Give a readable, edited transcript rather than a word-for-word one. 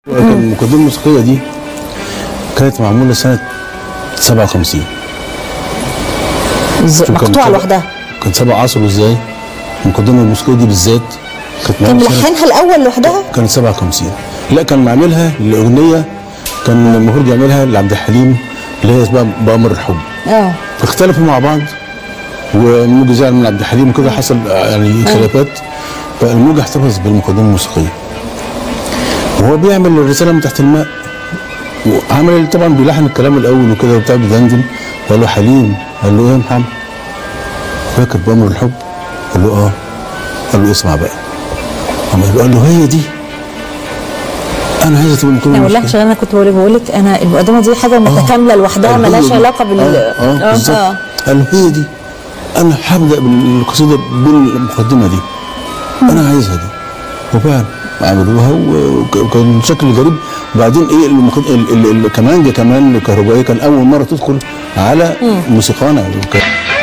المقدمة الموسيقية دي كانت معمولة سنة 57. مقطوعة لوحدها. كان سبع عصر ازاي؟ المقدمة الموسيقية دي بالذات كان ملحنها الأول لوحدها؟ كانت 57. لا كان معملها الأغنية كان المفروض يعملها لعبد الحليم اللي هي اسمها بأمر الحب. فاختلفوا مع بعض والموجة زعل من عبد الحليم وكده حصل يعني خلافات. فالموجة احتفظ بالمقدمة الموسيقية. وهو بيعمل الرسالة من تحت الماء وعمل طبعا بيلحن الكلام الأول وكده وبتاع بيدندن وقال له حليم، قال له ايه يا محمد؟ فاكر بأمر الحب؟ قال له اه. قال له اسمع بقى. قال له هي دي انا عايزه تبقى مقدمه. والله عشان انا كنت بقول لك انا المقدمه دي حاجه متكامله لوحدها مالهاش علاقه بال بالظبط. قال له هي دي انا هبدا بالقصيده بالمقدمه دي انا عايزها دي. وفعلا عملوها وكان شكل غريب. وبعدين ايه الكمانجه كمان الكهربائيه كان اول مره تدخل على موسيقانا.